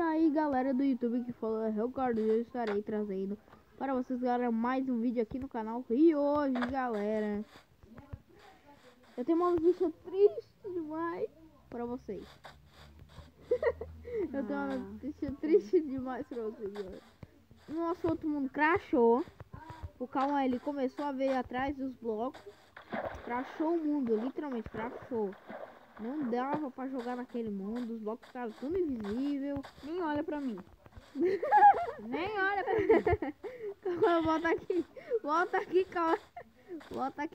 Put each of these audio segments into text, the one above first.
aí, galera do YouTube, que falou Ricardo, eu estarei trazendo para vocês, galera, mais um vídeo aqui no canal. E hoje, galera, eu tenho uma notícia triste demais para vocês. Eu tenho uma notícia triste demais para vocês, galera. Nosso outro mundo crashou. O Calma, ele começou a ver atrás dos blocos. Crashou o mundo, literalmente crashou. Não dava pra jogar naquele mundo, os blocos ficaram tudo invisível. Nem olha pra mim. Nem olha pra mim. Calma, volta aqui, calma. Volta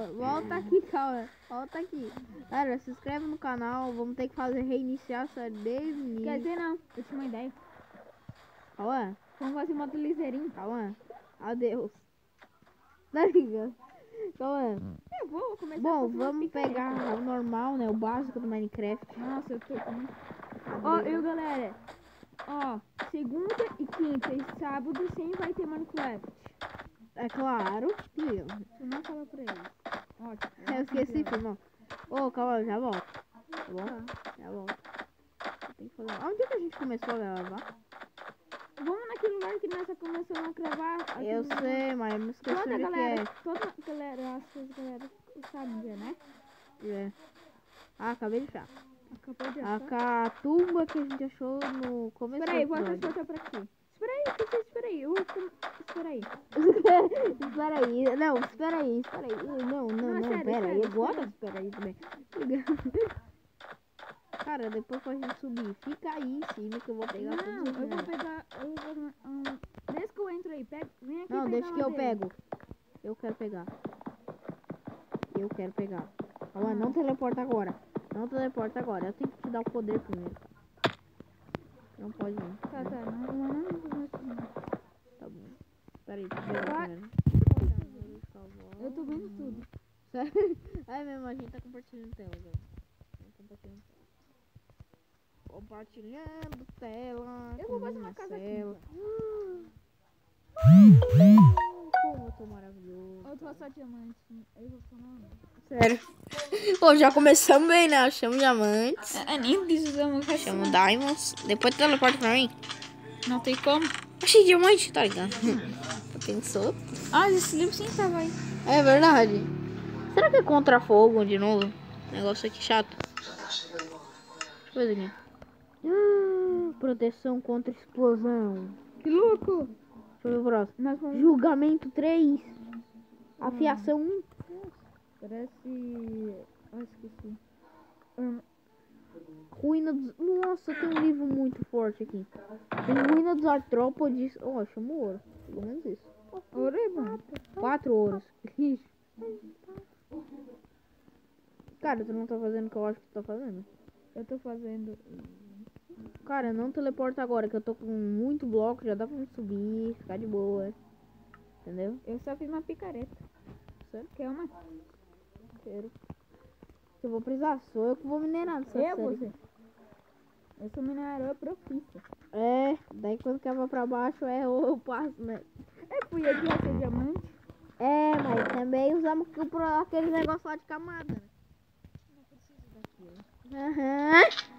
aqui. Galera, se inscreve no canal, vamos ter que reiniciar essa desde o início. Quer dizer, não, eu tinha uma ideia. Calma. Vamos fazer uma atelizeirinha. Calma. Adeus. Tá ligado? Calma. Eu vou começar. Bom, vamos pegar o normal, né? O básico do Minecraft. Nossa, eu tô com... Ó, galera. Ó, segunda e quinta e sábado sempre vai ter Minecraft. É claro. Eu não falo pra eles. Ótimo. Eu esqueci, irmão. Ô, calma, eu já volto. Tá bom? Já volto. Tem que fazer... Onde é que a gente começou a gravar? Vamos naquele lugar que nós começamos a gravar. Eu sei, mas eu me esqueci toda onde galera, que é. Toda galera, acho que as galera sabem onde é, né? É. Ah, acabei de achar. Acabou de A achar. catumba que a gente achou no começo. Espera aí, do vou episódio. transportar pra aqui. Espera aí. Espera aí. Espera aí. Não, espera aí. Não, sério, pera aí. sério, Agora espera aí também. Cara, depois que a gente subir, fica aí em cima que eu vou pegar tudo. Não, eu vou pegar. Desde que eu entro aí, vem aqui. Não, pegar deixa que eu madeira. pego. Eu quero pegar. Calma, não teleporta agora. Eu tenho que te dar o poder primeiro. Não pode ir. Tá, não. Tá bom. Peraí, deixa eu ver primeiro. Eu tô vendo tudo. É mesmo, a gente tá compartilhando tela, velho. Compartilhando tela. Eu vou fazer uma casa tela. aqui. Como eu tô maravilhoso. Eu tô só diamante. Eu vou falar. Sério. Pô, já começamos bem, né? Eu chamo diamantes. Nem precisamos. Chamo diamonds. Depois teleporta pra mim. Não tem como. Achei diamante, tá ligado? Pensou? Ah, esse livro sim tava aí. É verdade. Será que é contra fogo de novo? Negócio aqui chato. Deixa eu ver aqui. Proteção contra explosão. Que louco. Deixa eu ver o próximo. Nós vamos... Julgamento 3. Afiação 1. Parece... esqueci. Ruína dos... Nossa, tem um livro muito forte aqui. Tem Ruína dos Artrópodes. Ó, chamou ouro. Pelo menos isso. Ouro é bom. 4 ouros. Cara, tu não tá fazendo o que eu acho que tu tá fazendo? Eu tô fazendo... Cara, não teleporta agora, que eu tô com muito bloco. Já dá pra me subir, ficar de boa. Entendeu? Eu só fiz uma picareta. Sério? Quer uma? Quero. Eu vou precisar, sou eu que vou minerar nessa série. Você? Eu sou minerador profissa. É, daí quando cava pra baixo eu passo, né? Fui eu que ia ser diamante. É, mas também usamos aquele negócio lá de camada, né? Não preciso daquilo. Aham.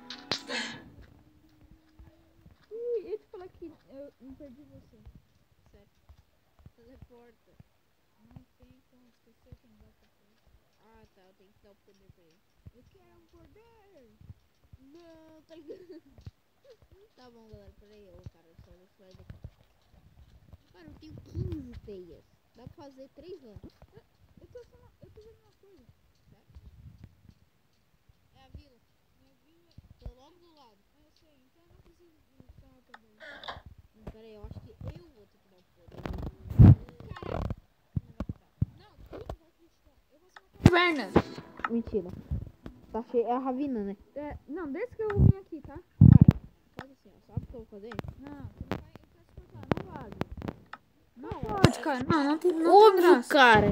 Ih, eu te falei que eu não perdi você. Certo. Teleporta. Não tem como esquecer quem vai fazer. Ah, tá, eu tenho que dar o poder pra ele. Eu quero um poder. Não, tá ligado? Tá bom, galera, peraí, cara, só vou sair daqui. Cara, eu tenho 15 teias. Dá pra fazer 3 anos. Eu tô vendo uma coisa. Certo? É a vila. Minha vila... Tô logo do lado. Eu sei, então eu não preciso buscar o poder. Peraí, eu acho que eu vou ter que dar o poder. Caraca. Não, tu vai acreditar. Eu vou ser uma caverna. Mentira. Tá cheio. É a ravina, né? Não, desde que eu vim aqui, tá? Cara, faz assim, ó. Sabe o que eu vou fazer? Não, você não vai transportar, não vale. Não pode, cara. Não tem Óbvio, graça. cara.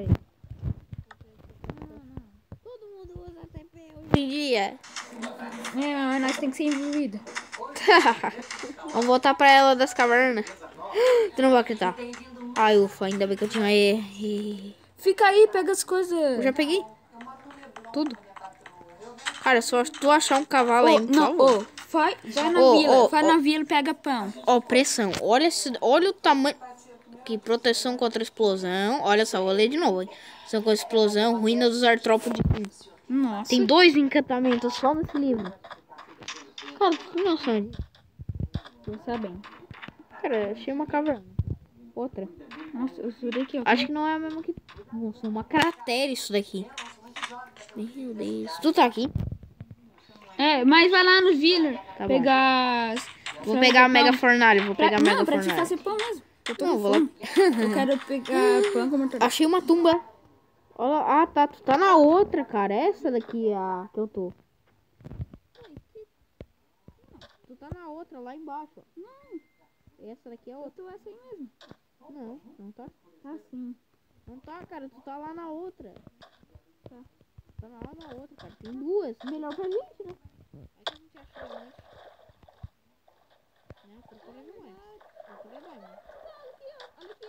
Não. Todo mundo usa TP hoje em dia. Mas nós tem que ser envolvido. Vamos voltar pra ela das cavernas. Tu não vai acreditar. Ai, ufa, ainda bem que eu tinha Fica aí, pega as coisas. Eu já peguei tudo. Cara, só tu achar um cavalo aí, por não, favor. Vai na Ô, vila. ô, Vai ô. na vila e pega pão. Ó, pressão. Olha o tamanho. Que proteção contra explosão. Olha só, vou ler de novo, hein? Proteção contra explosão, ruína dos artrópodes. Nossa. Tem 2 encantamentos só nesse livro. Cara, que não são? Tô sabendo. Cara, achei uma caverna. Outra. Nossa, eu jurei que eu... Acho que não é a mesma que... Nossa, é uma cratera isso daqui. Meu Deus. Tu tá aqui? É, mas vai lá no vila Tá bom. pegar... Vou pegar a mega pão. fornalha. Vou pegar a mega Não, pra te fornalha. fazer pão mesmo. Eu tô Não, com vou lá. fome. Eu quero pegar pão com mortadela. Achei uma tumba. Olha, ah, tá. Tu tá na outra, cara. Essa daqui é a que eu tô. Tu tá na outra, lá embaixo. Ó. Não. Essa daqui é Eu outra. tô essa aí mesmo. Não, não tá. Tá sim. Não tá, cara. Tu tá lá na outra. Tá. Tá lá na outra, cara. Tem 2. Melhor pra gente, né? Aí que a gente achou antes. Não, procura não é. Procura não, mano. Olha aqui,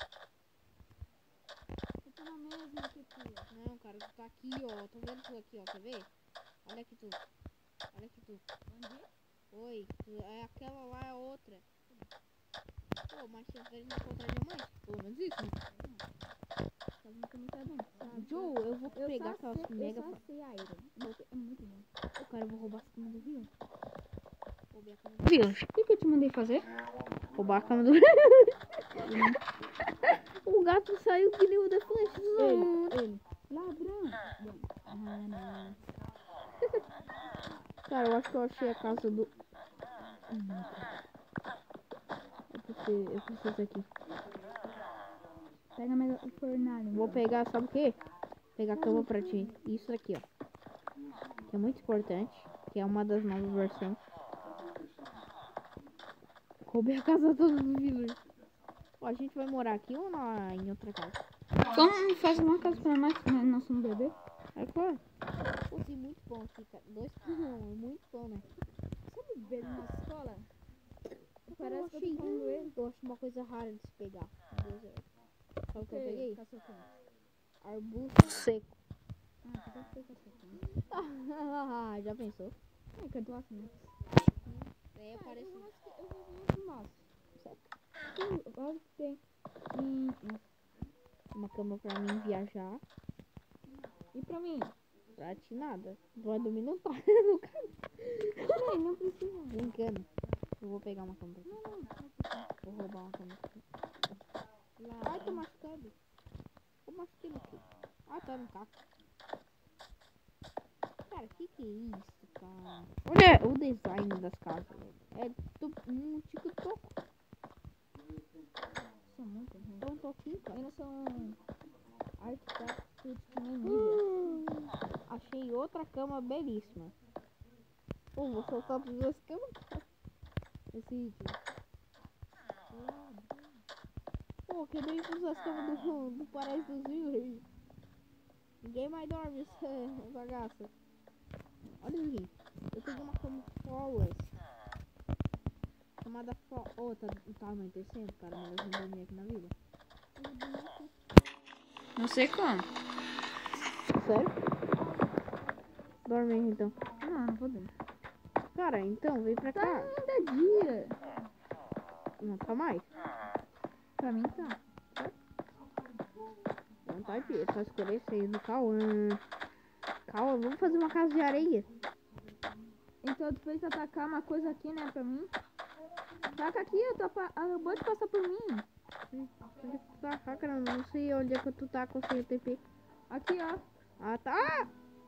eu tô na mesma que tu. Não, cara, tu tá aqui, ó. Tô vendo tu aqui, ó. Quer ver? Olha aqui tu. Olha aqui tu. Onde? Oi, é aquela lá é outra. Pô, mas se vocês não encontrar diamante, pelo menos isso, né? Tá muito tá bem. Joe, eu vou pegar aquelas mega... Eu só sei iron. É muito bom. O cara, eu vou roubar a cama do Village. Roubei a cama do Village. O que eu te mandei fazer? Roubar a cama do O gato saiu que nem o The Flash. Ele. Ladrão. Cara, eu acho que eu achei a casa do... Eu preciso aqui. Pega mais o fornalho. Vou pegar, sabe o quê? Pegar a cama pra ti. Isso aqui, ó. Que é muito importante. Que é uma das novas versões. Roubei a casa toda do Village. Ó, a gente vai morar aqui ou em outra casa? Como faz uma casa pra nós, nosso bebê? É claro. Pô, tem muito pão aqui, cara. 2 por 1, é muito pão, né? Sabe bebê na escola? Parece que eu tô falando ele. Eu acho uma coisa rara de se pegar. Meu Deus, sabe o que eu peguei? Arbusto seco. Ah, tu deve ter cachorro. Já pensou? Ai, que eu tô assim. É, parece... Eu vou no nosso. Olha que tem. Uma cama pra mim viajar. E pra mim? Pra ti nada. Vai dormir no quarto. Peraí, não precisa. Brincando. Eu vou pegar uma cama pra ti. Não. Vou roubar uma cama pra ti. Ai, tô machucado. Eu machuquei no quê? Ah, tá no caco. Cara, que é isso, cara? Olha o design das casas, velho. É um TikTok. São muito ruins. É um toquinho, cara. Eles são arquitetos que nem nível. Achei outra cama belíssima. Pô, vou soltar as 2 camas. Esse vídeo. Pô, quebrei todas as camas do Paraíso dos Village. Ninguém mais dorme, essa bagaça. Olha isso aqui. Eu peguei uma cama flawless. Chamada oh, tá anoitecendo, cara, mas eu vou dormir aqui na vila. Não sei como. Sério? Dorme aí, então. Não vou dormir. Cara, então, vem pra cá. Ainda é dia. Não tá mais? Pra mim tá. Não tá dia, tá escurecendo. Calma. Calma, vamos fazer uma casa de areia. Então depois de atacar uma coisa aqui, né, pra mim. Taca aqui, acabou de passar por mim. Onde é que tu tá? Ah, cara, não sei onde é que tu tá com o seu TP. Aqui, ó. Ah, tá!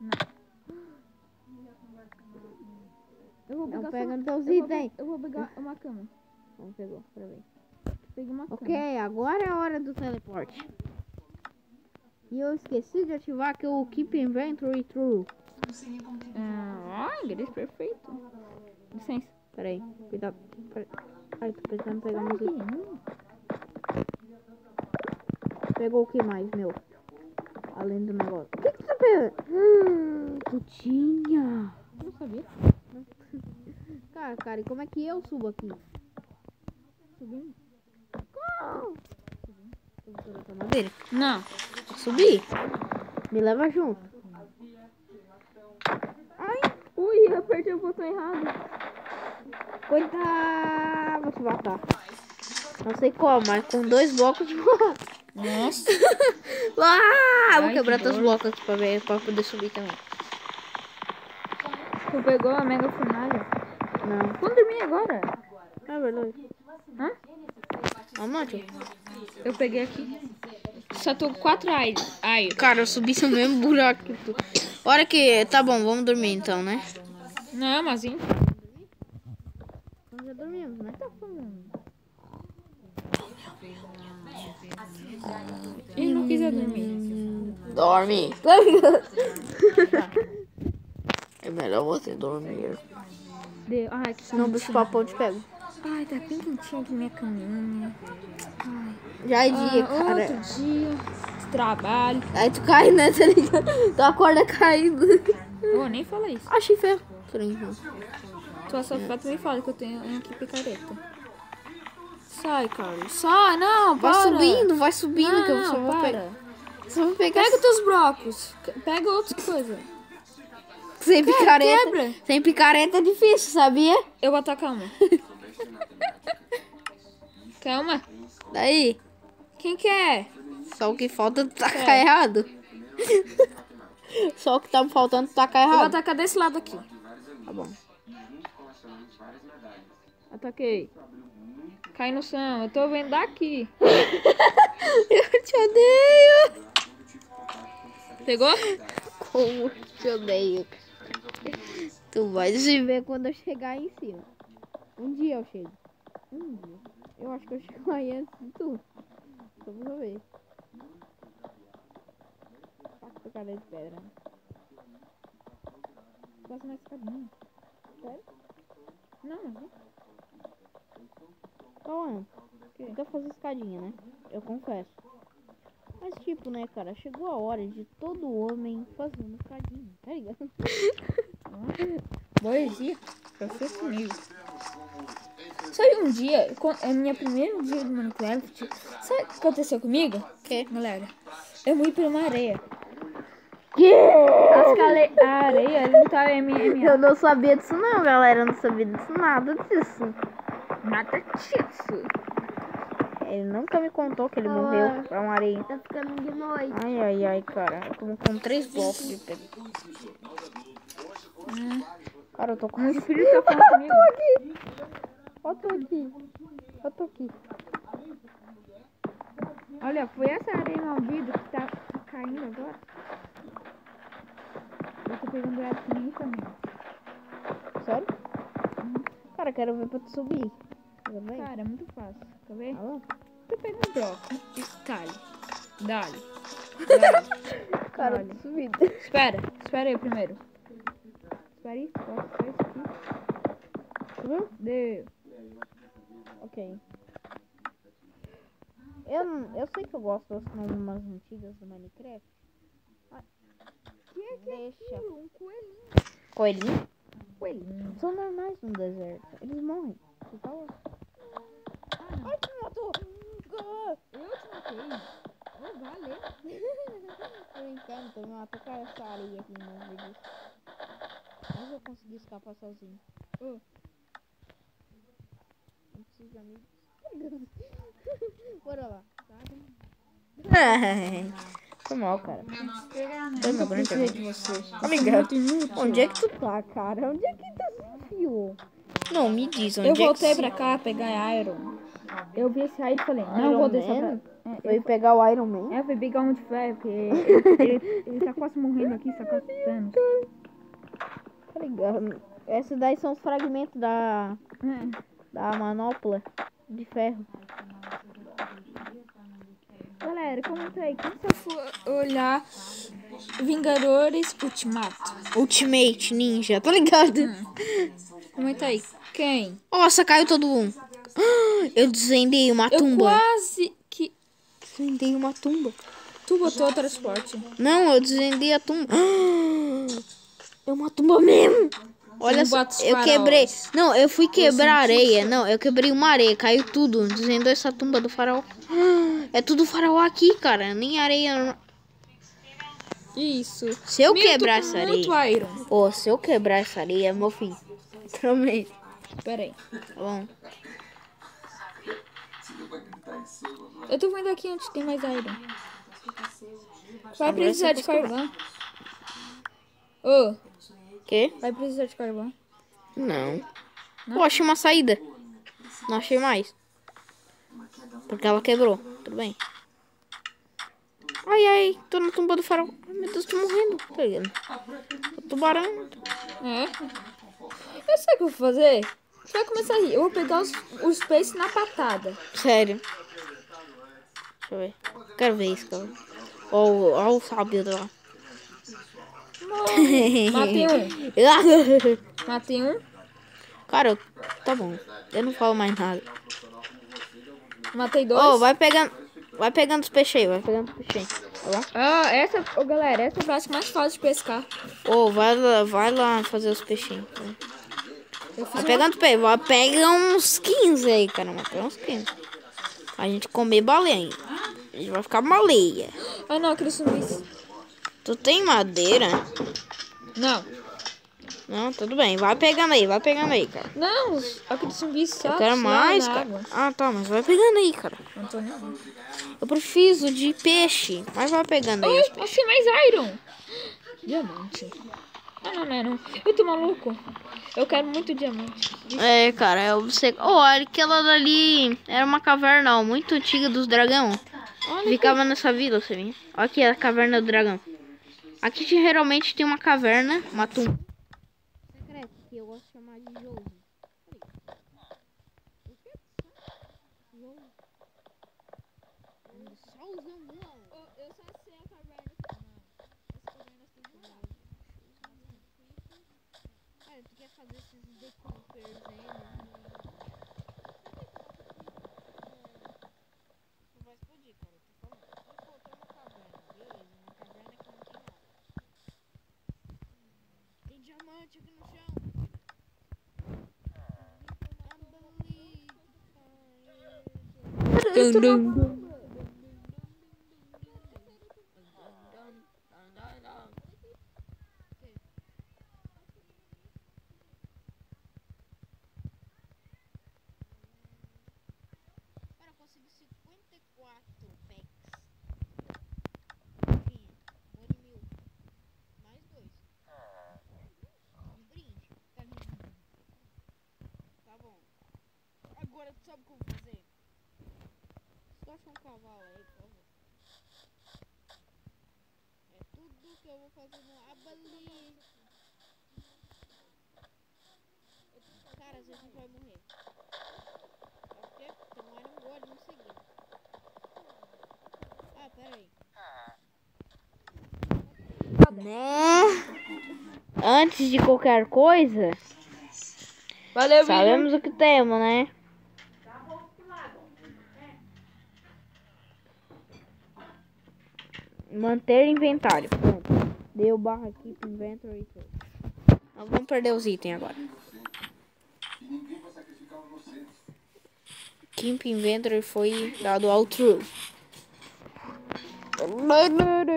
Eu vou pegar Não pega só... nos teus itens. Eu vou pegar uma cama. Não pegou, pra ver. Peguei uma cama. Ok, agora é a hora do teleporte. E eu esqueci de ativar que o Keep Inventory True. Inglês perfeito. Licença. Peraí, cuidado. Ai, tô precisando pegar mais itens. Pegou o que mais, meu? Além do negócio. O que que você pegou? Tu tinha. Não sabia. Cara, e como é que eu subo aqui? Subindo? Eu vou pegar essa madeira. Não. Subir? Me leva junto. Ai, ui, eu apertei o botão errado. Coitado, vou te matar. Não sei como, mas com 2 blocos. Nossa. Vou quebrar teus blocos aqui pra poder subir também. Tu pegou a mega fornalha? Não. Vamos dormir agora? É verdade. Hã? Aonde? Eu peguei aqui. Só tô com 4 iron. Cara, eu subi no mesmo buraco que tu. Hora que... Tá bom, vamos dormir então, né? Não, mas hein? Nós já dormimos, né? Tá falando. Ele não quiser dormir. Dorme. É melhor você dormir. Ai, que Senão o bicho papão te pega. Ai, tá bem quentinho aqui minha caminha. Já é dia, cara. Outro dia de trabalho. Aí tu cai, né? Tá ligado? Tu acorda caindo. Oh, nem fala isso. Achei feio. Tua safada também fala que eu tenho aqui picareta. Sai, Carlos. Sai, não, Vai para. vai subindo, não, que eu só vou para. pegar. Só vou pegar. Pega teus blocos. Pega outras coisas. Sem picareta. Quebra. Sem picareta é difícil, sabia? Eu vou atacar uma. Calma. Daí, Quem quer? só o que falta tu tacar errado. Só o que tá me faltando tu tacar Eu vou errado. atacar desse lado aqui. Tá bom. Ataquei. Cai no chão. Eu tô vendo daqui. Eu te odeio. Pegou? Como te odeio. Tu vai se ver quando eu chegar aí em cima. Um dia eu chego. Um dia. Eu acho que eu chego aí antes de tu. Vamos ver. Taca cara de pedra. Quase mais caminho. Sério? Não, não. Calma. Eu quero fazer escadinha, né? Eu confesso. Mas tipo, né, cara? Chegou a hora de todo homem fazer uma escadinha. Tá ligado? Poesia. Pra ser comigo. Sabe um dia, é minha primeiro dia de Minecraft, sabe o que aconteceu comigo? O quê? Galera, eu fui pra uma areia. Que? A areia não tá MMA. Eu não sabia disso não, galera. Eu não sabia disso, nada disso. Nada disso. Ele nunca me contou que ele morreu pra uma areia. Tá ficando de noite. Ai, cara. Eu tô com 3 blocos de pedra. Cara, eu tô com... Meu filho tá falando comigo. Eu tô aqui. Olha, foi essa areia maldita que tá caindo agora. Eu tô pegando ela que nem também. Sério? Cara, quero ver pra tu subir. Quer ver? Cara, é muito fácil. Quer ver? Ah, Tu pega um bloco e talhe. Dale. cara, Olha. eu tô subindo. Espera aí primeiro. Espera isso, espera isso aqui. Subiu? Deu. Ok. Eu sei que eu gosto das umas antigas do Minecraft. Deixa. Um coelhinho. Coelhinho? Coelhinho. São normais no deserto. Eles morrem. Você tá louco? Ai, tu me matou! Eu te matei. Oh, valeu. Tô brincando, tu me matou com essa areia aqui no vídeo. Mas eu consegui escapar sozinho. Oh. Não preciso de amigos. Bora lá. Foi mal, cara. Foi meu grande amigo. Obrigado. Onde é que tu tá, cara? Onde é que tu se enfiou? Não, me diz onde Eu é que voltei se... pra cá pegar Iron. Eu vi esse aí e falei, não Iron vou deixar Man? pra... Foi pegar o Iron Man? Eu fui pegar um de ferro, porque ele tá quase morrendo aqui, só capitando. Tá ligado? Esses daí são os fragmentos da manopla de ferro. Galera, comenta aí, quem você for olhar Vingadores Ultimate Ninja, tá ligado? Comenta aí, quem? Nossa, caiu todo mundo. Eu desvendei uma Eu tumba. quase que... Desvendei uma tumba. Tu botou o transporte. Não, eu desvendei a tumba. É uma tumba mesmo. Olha Não só, bota os eu faraós. quebrei. Não, eu fui quebrar areia. Não, eu quebrei uma areia. Caiu tudo. Desvendou essa tumba do faraó. É tudo faraó aqui, cara. Nem areia. Isso. Se eu Meu, tô quebrar com essa muito areia. Iron. Pô, se eu quebrar essa areia, meu filho. Literalmente. Pera aí. Tá bom. Eu tô vendo aqui onde tem mais iron. Vai Agora precisar você de conseguiu. carvão. Ô, Quê? vai precisar de carvão. Não. Eu achei uma saída. Não achei mais. Porque ela quebrou. Tudo bem. Ai, ai. Tô na tumba do farol. Ai, meu Deus, tô morrendo. Tá ligado? O tubarão. É? Eu sei o que eu vou fazer. Você vai começar a rir. Eu vou pegar os peixes na patada. Sério. Deixa eu ver. Quero ver isso, cara. Ó o sábio lá. Matei um. Matei um. Cara, tá bom. Eu não falo mais nada. Matei dois. Ô, vai pegando os peixes aí. Vai pegando os peixes aí. Tá bom? Ah, essa, galera, essa é a prática mais fácil de pescar. Ô, vai lá fazer os peixinhos. Eu fiz Vai pegando peixe. Vai pegar uns 15 aí, caramba. Pega uns 15. A gente comer baleia. A gente vai ficar baleia. Ah, não, aquele zumbis. Tu tem madeira? Não. Não, tudo bem. Vai pegando aí, cara. Não, aquele zumbis só. Eu quero mais, cara. Ah, tá, mas vai pegando aí, cara. Não tô nem. Eu preciso de peixe. Mas vai pegando aí. Oi, achei mais iron. Diamante. Não. Eu tô maluco. Eu quero muito diamante. É, cara, eu você. Oh, aquela dali era uma caverna ó, muito antiga dos dragão. Olha Ficava nessa vila, você viu? Olha aqui a caverna do dragão. Aqui geralmente tem uma caverna, uma tumba secreta, que eu gosto de chamar de jogo. Eu só sei a caverna. Cara, tu quer fazer esses decoupers aí, né? Não vai explodir, cara. Eu tô falando. Pô, tem uma caverna, beleza. Uma caverna que não tem nada. Tem diamante aqui no chão. Cara, eu consegui 54 packs. Enfim, 1.000. Mais 2. Um brinde. Tá bom. Agora, tu sabe o que eu vou fazer? Só achar um cavalo aí, por favor. É tudo que eu vou fazer no abali. Cara, às vezes a gente vai morrer. Sabe por quê? Porque não era um gole no seguinte. Ah, pera aí. Né? Antes de qualquer coisa, Valeu, sabemos o que temos, né? Manter inventário. Pronto. Deu barra aqui pro inventory. Nós vamos perder os itens agora. Keep inventory foi dado ao true. Ai,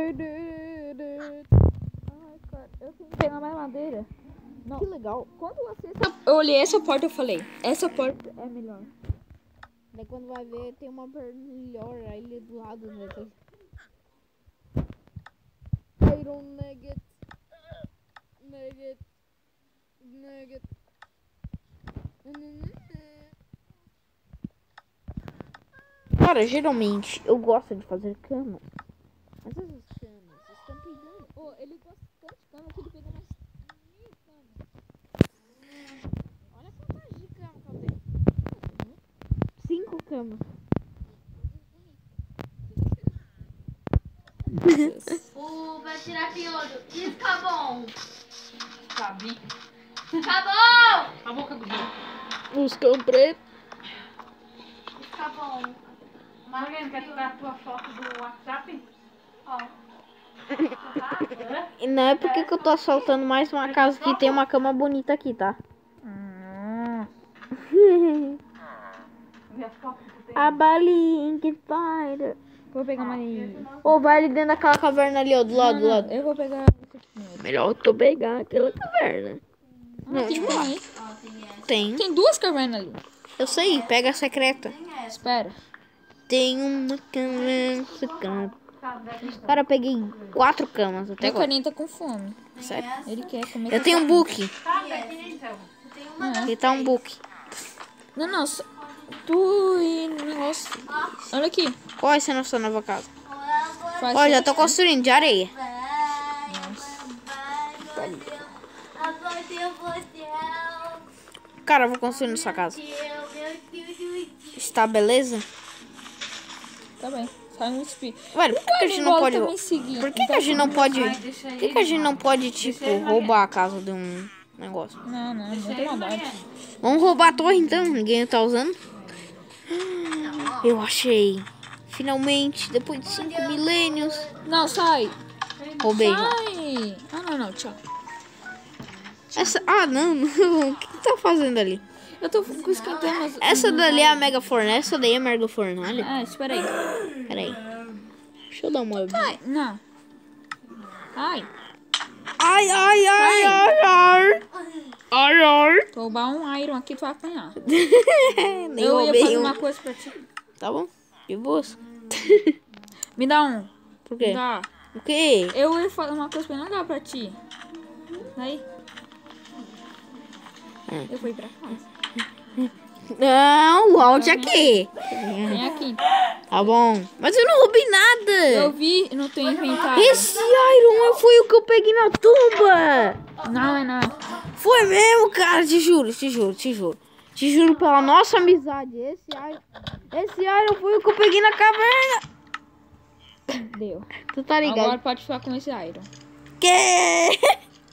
cara, eu tenho que pegar mais madeira. Não. Que legal. Quando você... Eu olhei essa porta, eu falei, essa porta é melhor. Daí quando vai ver, tem uma melhor ali do lado, né? Iron Nugget. Nugget. Cara, geralmente eu gosto de fazer cama. Mas essas camas estão pegando. Oh, ele gosta tanto de cama que ele pegou mais 1000 camas. Olha quantas de cama que eu tenho. 5 camas. Vai tirar piolho. Isso, acabou. Acabou! Acabou, Caguzinho. Os cão preto. Acabou. Marlene, quer tirar a tua foto do WhatsApp? Ó. E não é porque que eu tô assaltando mais uma casa que tem uma cama bonita aqui, tá? Vê as fotos que tu tem. A balinha que spider. Vou pegar mais... Ou vai ali dentro daquela caverna ali, ó, do lado, do lado. Eu vou pegar... Melhor tu pegar aquela caverna. Não, tem mais. tem essa. Tem. Tem 2 cavernas ali. Eu sei, pega a secreta. Tem essa. Espera. Tem uma cama secreta. Cara, eu peguei 4 camas até Meu agora. carinha tá com fome. Sério. Ele quer comer. Eu tenho um book. Cadê aqui então? Tem uma Aqui tá um book. Não, não. Tu e negócio. Olha aqui. Qual é essa nossa nova casa? Faz Ó, já isso tô aqui. construindo de areia. Cara, eu vou construir nessa casa. Está beleza? Tá bem. Faz um speed. Velho, por que a gente não pode... Tá me seguindo. Por que a gente não pode... Ai, deixa Por ele, que a gente não pode, tipo, ele na roubar a casa de um negócio? Não, não. Muita Ele maldade. conhece. Vamos roubar a torre, então. Ninguém tá usando. Eu achei. Finalmente, depois de 5 milênios. Não, sai. Roubei. Sai. Ah, não, não. Tchau. Essa... Ah, não, não. O que tu tá fazendo ali? Eu tô esquentando as... Essa dali é a mega fornalha. Essa daí é a mega fornalha. Ah, espera aí. Pera aí. Deixa eu dar uma olhada. Ai, não. Ai. Ai, ai, ai, ai, ai. Ai, ai. Tu roubar um iron aqui, tu vai apanhar. Nem Eu ia roubei fazer um. uma coisa pra ti. Tá bom? De boas. Me dá um. Por quê? Dá. O quê? Eu ia fazer uma coisa pra não dar pra ti. Aí. Eu fui pra casa. Não, volte aqui. Vem aqui. Tá bom. Mas eu não roubei nada. Eu vi no teu inventário. Esse Iron foi o que eu peguei na tumba. Não, é não. Foi mesmo, cara. Te juro, te juro, te juro. Te juro pela nossa amizade. Esse Iron foi o que eu peguei na caverna. Deu. Tu tá ligado? Agora pode ficar com esse iron. Que?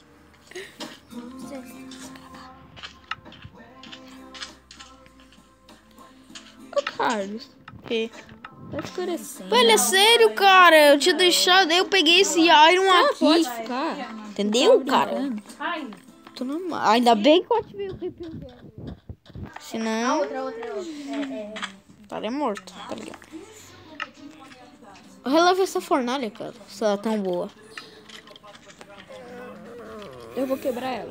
Ô, Carlos. Que? Tá escurecendo. Velho, é sério, cara. Eu tinha deixado, eu peguei esse Iron Ah, aqui. pode ficar. Entendeu, Tá cara? brincando. Ai, Tô normal. Ainda bem que eu ativei o arrepio dela. Senão, outra. estaria morto, tá ligado? Releva essa fornalha, cara. Se ela é tão boa. Eu vou quebrar ela.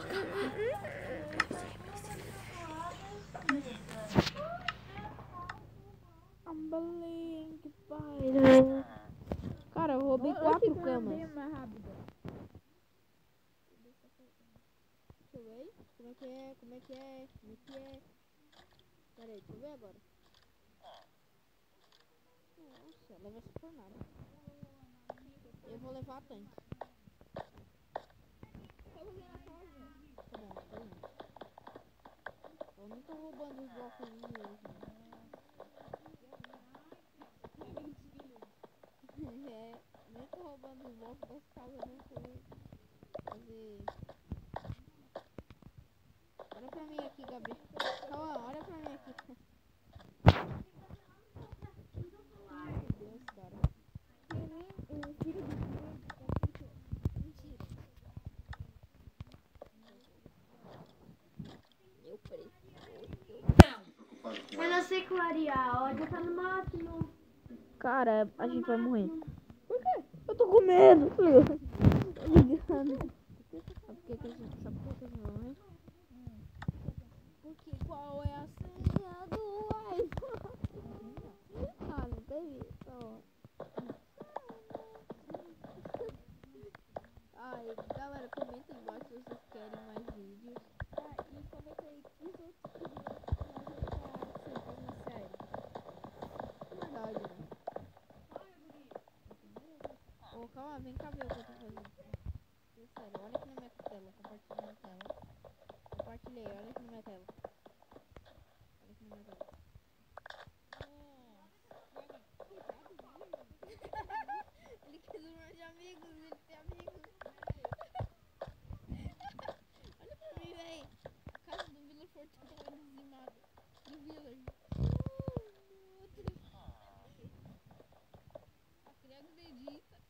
Cara, eu roubei 4 camas. Mais rápido. Deixa eu ver. Como é que é? Como é que é? Como é que é? Pera aí, deixa eu ver agora. Nossa, leva essa fornalha. Eu vou levar a tanque. Tá bom, tá bom. Eu não tô roubando os blocos de hoje, né? É, nem tô roubando os blocos das casas, não foi fazer... Olha pra mim aqui, Gabi. Calma, olha pra mim aqui. Meu Deus, cara. Mentira. Eu preciso. Eu não sei clarear, ó. Já tá no máximo. Cara, a gente vai morrer. Por quê? Eu tô com medo. Tô ligando. Sabe por que a gente vai morrer? Porque qual é a senha do iPhone? Ah, não teve isso. Ai, galera, comenta aí embaixo se vocês querem mais vídeos. E comenta aí que os outros queriam fazer na série. Verdade, né? Ô, calma, vem cá ver o que eu tô fazendo. Sério, olha aqui na minha tela, compartilha na tela. Compartilhei, olha aqui na minha tela. Olha aqui na minha tela. Ele quer zoar de amigos, ele tem amigos. Olha pra mim, véi. A casa do Vila Fortuna foi dizimada. Do Village. Meu Deus. A criança acredita.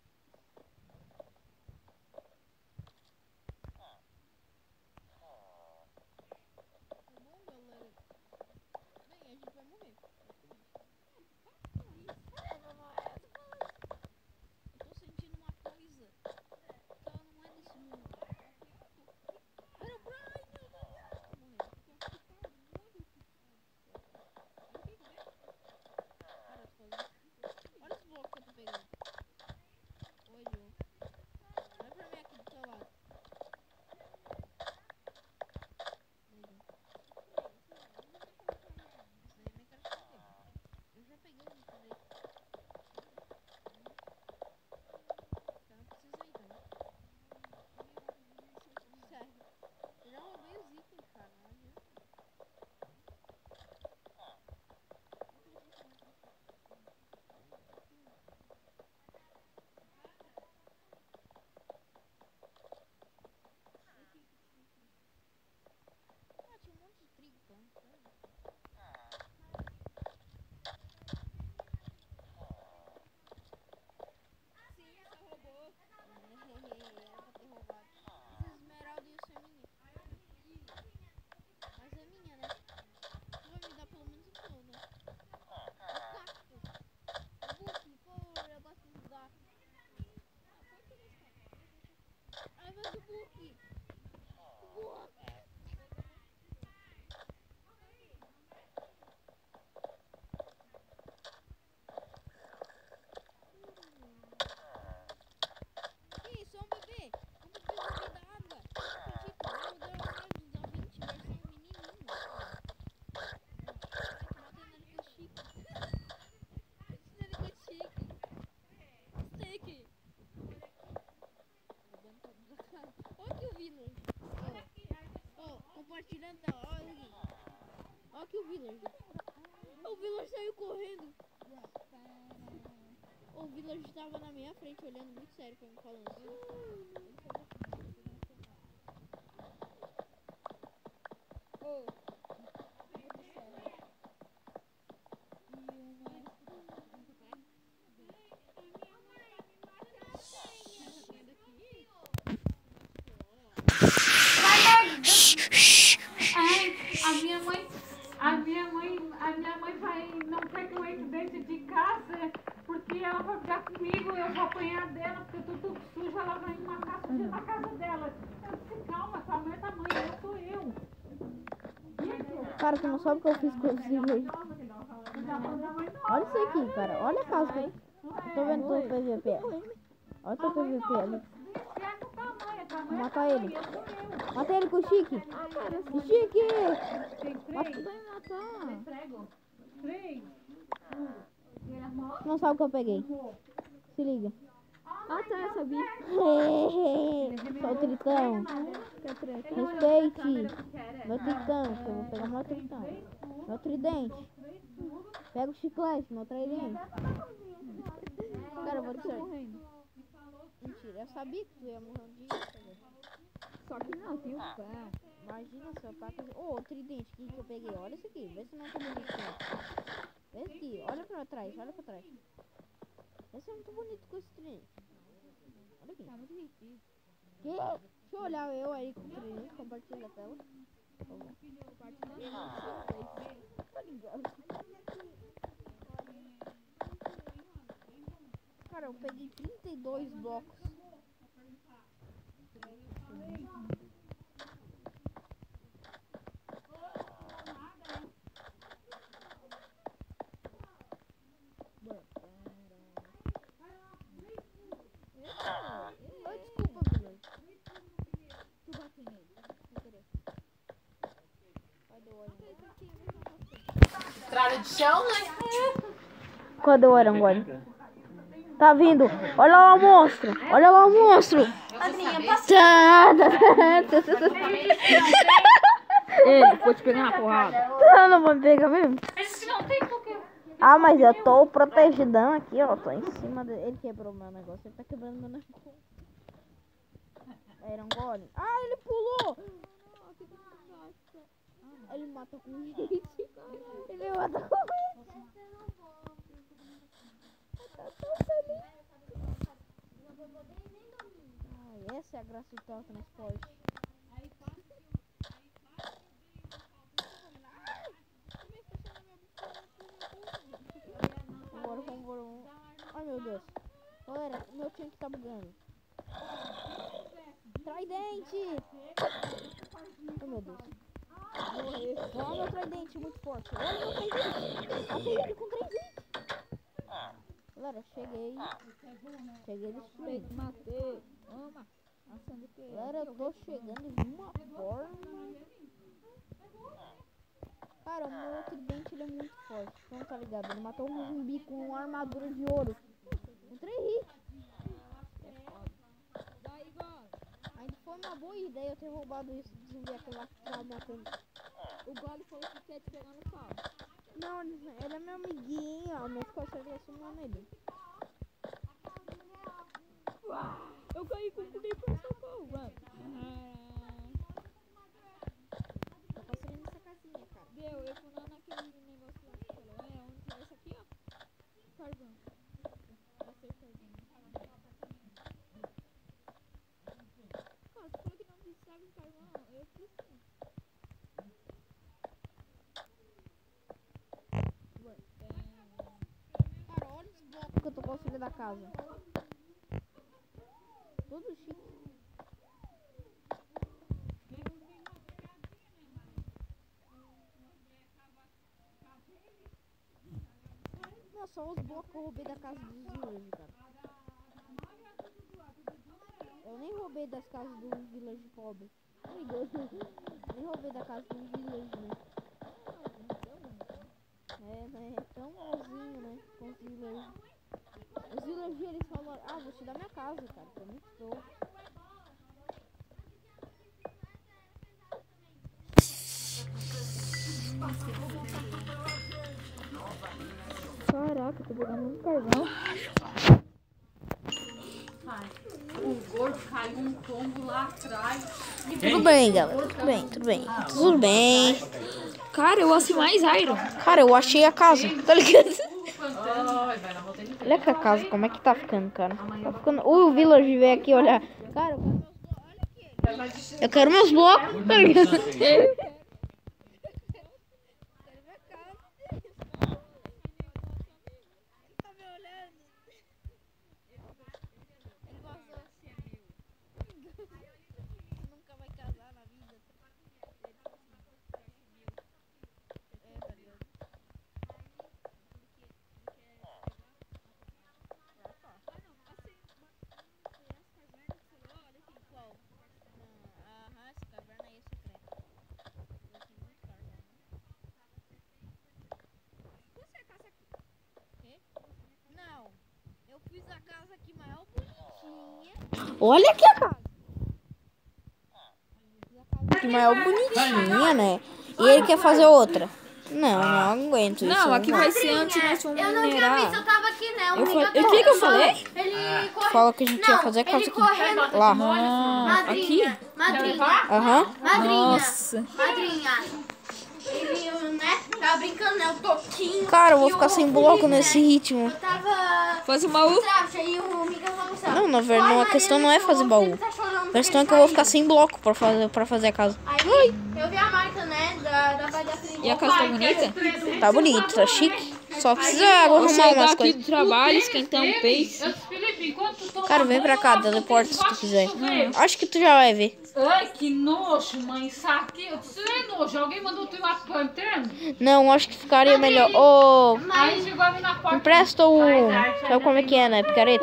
aqui o Village. O Village saiu correndo. O Village tava na minha frente olhando muito sério pra mim falando assim. A minha mãe não quer que eu entre dentro de casa porque ela vai brigar comigo, eu vou apanhar dela, porque tudo sujo, ela vai me matar suja na casa dela. Eu disse, calma, tua mãe é da mãe, eu sou eu. Cara, tu não sabe o que eu fiz com esse Village. Olha isso aqui, cara. Olha a casa. Eu tô vendo teu PVP. Olha teu PVP ali. Vou matar ele. Mata ele com o Chique. O Chique! Vai me matar. Não sabe o que eu peguei. Se liga. Ah, tá, eu sabia. Sou o Tritão. Respeite. Meu Tritão. Que eu vou pegar meu Tritão. Meu tridente. Pega o chiclete, meu tridente. Cara, eu vou te morrer. Mentira, eu sabia que tu ia morrer um dia. Só que não, tem o pé. Imagina se eu taco. Ô, o tridente que eu peguei. Olha isso aqui. Vê se não tá bonito. Vê aqui. Olha pra trás. Olha pra trás. Vê se eu não tô bonito com esse tridente. Olha aqui. Tá muito difícil. Que? Deixa eu olhar eu aí com o tridente. Compartilha a tela. Tá ligado? Cara, eu peguei 32 blocos. Desculpa, Village. Tu bateu nele. Cadê o olho? Estrada de chão, né? Cadê o Arangolho? Tá vindo. Olha lá o monstro. Olha lá o monstro. Ele foi te pegar na porrada. Não vou me pegar mesmo. Ah, mas eu tô protegidão aqui, ó. Tô em cima dele. Ele quebrou meu negócio. Ele tá quebrando meu negócio. Arangolho. Ah, ele pulou. Ele mata com gente. Ele mata com gente. Ai, essa é a graça do teletransporte. Vambora. Ai, meu Deus. Galera, meu time tá bugando. Tridente! Ai, meu Deus. Olha meu tridente muito forte. Olha meu tridente. Matei ele com tridente. Galera, cheguei destruindo. Matei. Toma. Achando que... Galera, eu tô chegando de uma forma... Cara, o meu tridente ele é muito forte. Não tá ligado? Ele matou um zumbi com uma armadura de ouro. Com 3 hits. Ainda foi uma boa ideia eu ter roubado isso de zumbi, aquela que tava matando. O Gole falou que quer te pegar no carro. Não, ele é meu amiguinho, ó. Mas com certeza não é nele. Eu caí com o poder pra socorro, mano. Tô construindo essa casinha, cara. Deu, eu fui lá naquele negócio lá que falou. É, onde é esse aqui, ó? Carvão. Vai ser carvão. Cara, você falou que não precisava de carvão. Eu preciso. Cara, olha esse bloco que eu tô construindo da casa. Tudo chique. Nossa, só os blocos que eu roubei da casa dos village, cara. Eu nem roubei das casas dos village pobre. Nem roubei da casa dos village, né? É tão malzinho, né? Com os village. Os village eles falaram, ah, vou te dar minha casa, cara. Tô muito show. Eu tô pegando um carvão. O gordo caiu um tombo lá atrás. Tudo bem, galera. Tudo bem. Tudo bem. Cara, eu achei mais iron. Cara, eu achei a casa, tá ligado? Ai, vai na volta de Olha que a casa, como é que tá ficando, cara. Tá ficando... O Village veio aqui olhar. Cara, eu quero meus blocos, tá ligado? Não, eu fiz a casa aqui maior bonitinha. Olha aqui a casa. Aqui maior bonitinha, né? E ele quer fazer outra. Não aguento isso. Não, aqui vai ser antes nós vamos Eu não tinha visto, eu minerar. tava aqui, né? O que que eu falei? Ele Fala que a gente ia fazer a casa ele aqui. correndo. Lá. Madrinha. Madrinha. Aham. Madrinha. Nossa. Madrinha. Ele, né? Tava brincando, né? O Toquinho. Cara, eu vou e ficar o sem Felipe, bloco né? nesse ritmo. Tava Faz uma U. traxa e o Miguel falou assim, ó, Não, na verdade, corre, a questão não é Mariana, fazer que o baú. Felipe tá chorando A porque questão é ele que eu vou caiu. ficar sem bloco pra fazer a casa. Aí eu vi a marca, né? Da palhaçaria. E a casa tá bonita? Tá bonito, tá chique. Só precisa Vou arrumar chegar umas aqui coisas. do trabalho, esquentar um peixe. Felipe, enquanto tu toma Cara, vem pra cá, banho, teleporta se tu quiser. chuveiro. Acho que tu já vai ver. Ai, que nojo, mãe. Isso aqui, isso é nojo. Alguém mandou tu ir lá pro panteiro? Não, acho que ficaria melhor. Ô, Aí chegou ali na porta. empresta o... Sabe como é que é, né? Picareta?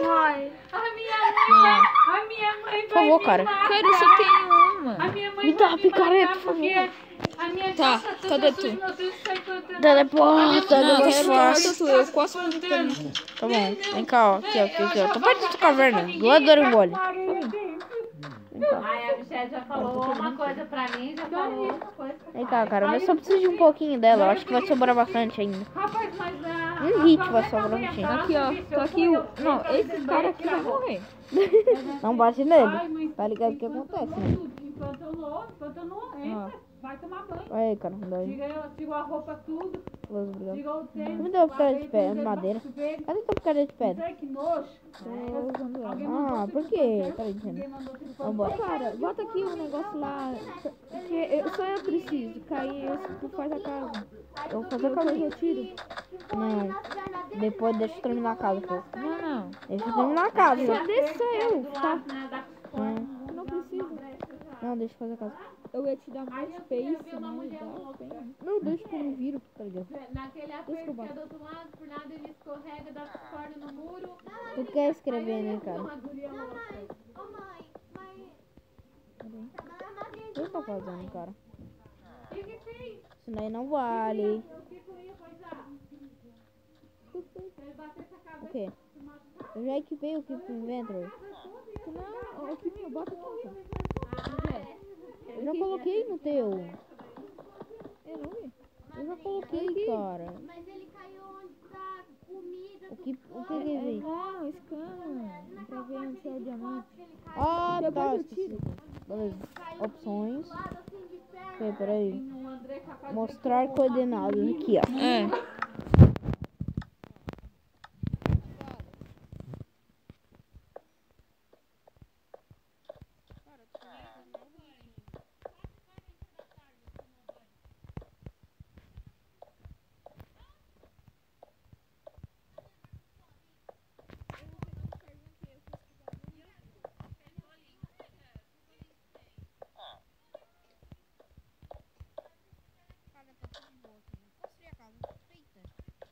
A minha mãe Por favor, cara. Cara, eu só tenho uma. A minha mãe Me dá vai uma picareta, matar por favor. porque a minha Tá, casa toda cadê suja, tu? meu Deus, sai cantando. Teleporta, Não, negócio quero fácil. tu. Eu costo muito também. Tá bom, vem cá, ó. Aqui, ó. Tô perto da caverna, do lado do Arangole. Ai, a Michelle já falou uma coisa pra mim, já falou outra coisa. Vem cá, cara. Eu só preciso de um pouquinho dela. Eu acho que vai sobrar bastante ainda. Rapaz, mas a... Um hit vai sobrar um pouquinho. Aqui, ó. Tô aqui. Não, esse cara aqui vai morrer. Não bate nele. Tá ligado o que acontece, né? Empantanou, entra, vai tomar banho. Olha aí, cara. Daí. Tirou a roupa tudo, Obrigado. tirou o tênis. Me deu uma picareta de pedra, madeira. Chuveiro. Cadê tua picareta de pedra? Sei que nojo. Ah, por quê? Tá dizendo. Alguém mandou tu ir pra Vamos embora. Cara, bota aqui o negócio lá. Que só eu preciso. Cair esse tu faz a casa. Eu vou fazer a casa. Eu tiro. Não. Depois deixa eu terminar a casa, pô. Não. Deixa eu terminar a casa. Só deixa eu, tá? Não, Não precisa. não, deixa eu fazer a casa. Eu ia te dar mais space, né? Dá bem. Não, deixa que eu me viro, tá ligado? Naquele aperto que é do outro lado, por nada ele escorrega, dá corda no muro. Tu quer escrever, né, cara? Uma guria louca. Ô mãe, mas trabalhar na O que rede. você tá fazendo, cara? O que que fez? Isso daí não vale. O que que eu ia coisar? Ele bateu essa cabeça. O quê? Eu já equipei o Keep Inventory. Não, aqui meu, bota aqui. Eu já coloquei no teu. Eu não vi. Eu já coloquei, cara. Mas ele caiu onde tá comida. O que é isso? Não, scan. Pra ver onde é o diamante. Ah, tá. Depois eu Esqueci. Beleza. Opções. Assim de perto. Ok, peraí. O André capaz de Mostrar coordenadas. Aqui, ó. É. Cara, tá tudo bom aqui. Construir a casa feita.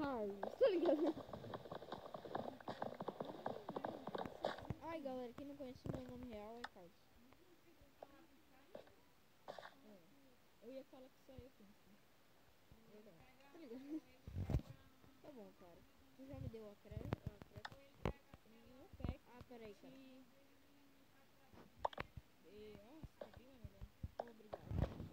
Carlos, tá ligado? Ai, galera, quem não conhece o meu nome real é Carlos. Eu ia falar que só eu penso. Verdade. Tá ligado? Tá bom, cara. Tu já me deu a creche? Não pega. Ah, peraí, cara. Nossa, bem melhor. Obrigado.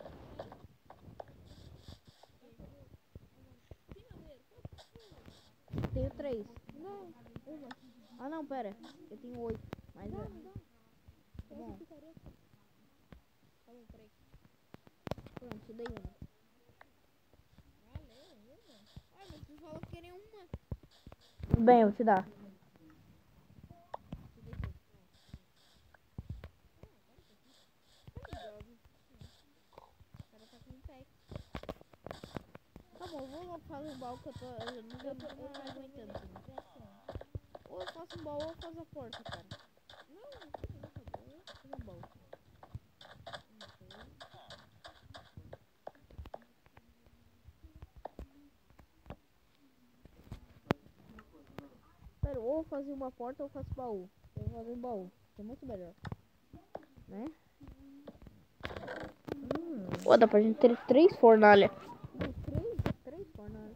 Tenho 3. Não, uma. Ah, não, pera. Eu tenho 8. Mas Não, é. não dá. Tá bom. Tá bom, peraí. Pronto, te dei uma. Valeu, uma. Ah, mas tu falou que queria uma. Tudo bem, eu vou te dar. Te dei tudo. O cara tá com um pack. Tá bom, vou logo fazer um baú que eu não tô aguentando. Ou eu faço um baú ou eu faço a porta, cara. Não, fazer um baú. Pera, ou eu fazer uma porta ou eu faço baú. Eu vou fazer um baú, que é muito melhor. Né? Pô, dá pra gente ter 3 fornalhas. Três fornalhas.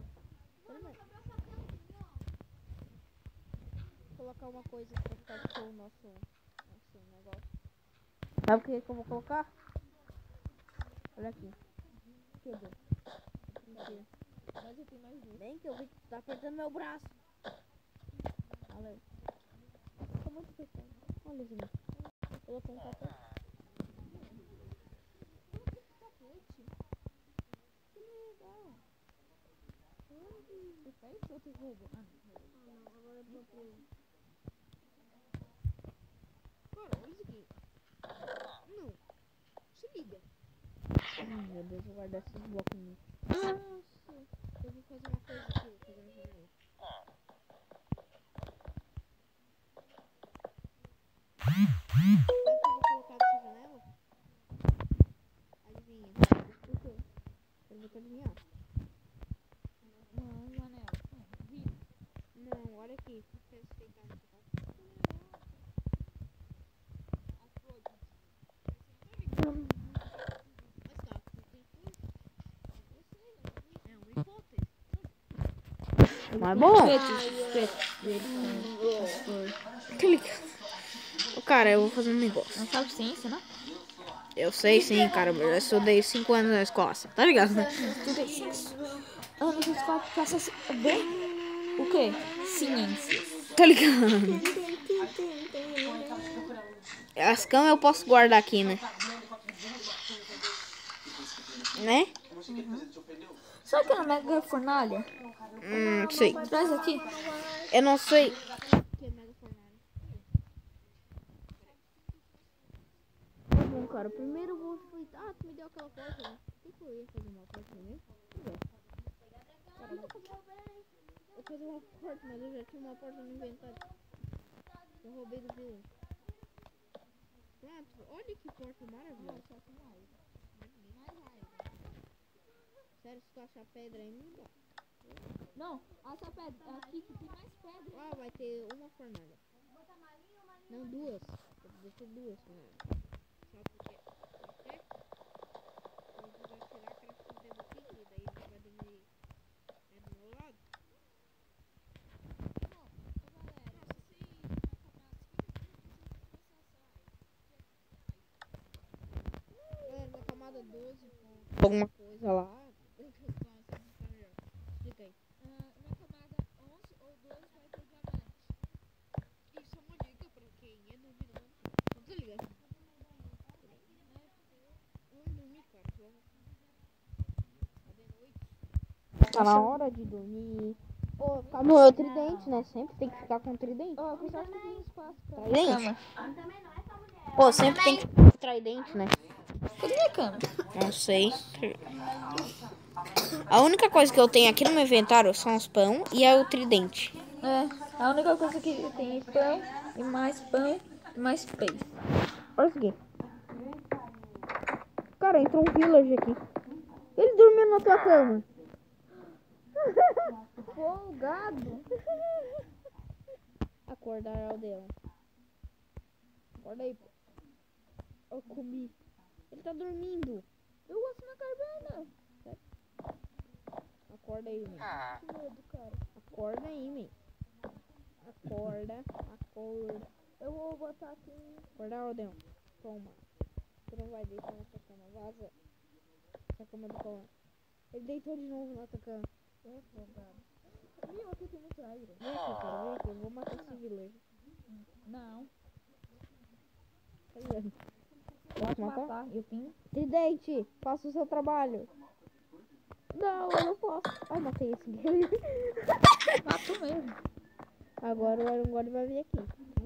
Vou colocar uma coisa pra ficar com o nosso negócio. Sabe o que eu vou colocar? Olha aqui. Quebrou. Mentira. Mas eu tenho mais duas. Bem que eu vi que tu tá apertando meu braço. Olha. Tá muito pequeno. Olha isso aqui. Colocou um tapete. Que legal. Você fez ou tu roubou? Ah, não. Agora eu botei. Cara, olha isso aqui. Não. Se liga. Meu Deus, vou guardar esses blocos aqui. Nossa. Eu vou fazer uma coisa aqui. Vou fazer uma janela. Sabe o que eu vou colocar nessa janela? Adivinha. O quê? Eu vou te adivinhar. Não, janela. Vidro. Não, olha aqui. Deixa eu explicar nessa parte. As flores. Mas tá, tem tudo. É uma hipótese. Mas bom. Ô, cara, eu vou fazer um negócio. Não sabe ciência, né? Eu sei sim, cara. Eu já estudei 5 anos na escola. Tá ligado, né? Estudei 5 anos na escola pra saber o quê? Ciências. Tá ligado? As camas eu posso guardar aqui, né? Né? Sabe aquela mega fornalha? Sei. Traz aqui. Eu não sei. Tá bom, cara. Primeiro eu vou fritar. Ah, tu me deu aquela porta, né? Por que eu ia fazer uma porta primeiro? Eu vou fazer uma porta, mas eu já tinha uma porta no inventário. Eu roubei do vilão. Pronto, olha que porta maravilhosa. Sério, se tu achar pedra aí, me dá. Não, essa pedra aqui que tem mais pedra. Ah, vai ter uma fornalha. Não, duas. Vai ter duas fornalhas. Sabe por quê? Quer? Então tu vai tirar aquela fita daqui, e daí ele vai dormir do meu lado. Galera, na camada 12, alguma coisa lá. Explica aí. Na camada 11 ou 12 vai ter diamante. Isso é uma dica pra quem é duvidoso. Não tá ligado? Vamos dormir, cara. Tá de noite. Tá na hora de dormir. Pô, ficar No meu tridente, né? Sempre tem que ficar com tridente. Ó, apesar que tem espaço pra Tridente? Pô, sempre tem que ficar com tridente, né? Cadê a cama? Não sei. A única coisa que eu tenho aqui no meu inventário são os pão e o tridente. É, a única coisa que tem é pão e mais peixe. Olha isso aqui. Cara, entrou um village aqui. Ele dormiu na tua cama. Folgado. Acordar Aldeão. Acorda aí, pô. Eu comi. Ele tá dormindo. Eu gosto na caverna. Acorda aí, man. Que medo, cara. Acorda aí, man. Acorda. Eu vou botar aqui. Acordar, Aldeão. Toma. Você não vai deitar nessa cama. Vaza. Essa cama do Cauã. Ele deitou de novo na tua cama. É folgado. Meu, aqui tem muito aire. Vem aqui, cara. Vem aqui. Eu vou matar esse vilejo. Não. Tá ligado? Pode matar? matar. Eu tenho. Tridente, faça o seu trabalho. Não, eu não posso. Ai, matei esse guerreiro. Mato mesmo. Agora o Iron Golem vai vir aqui.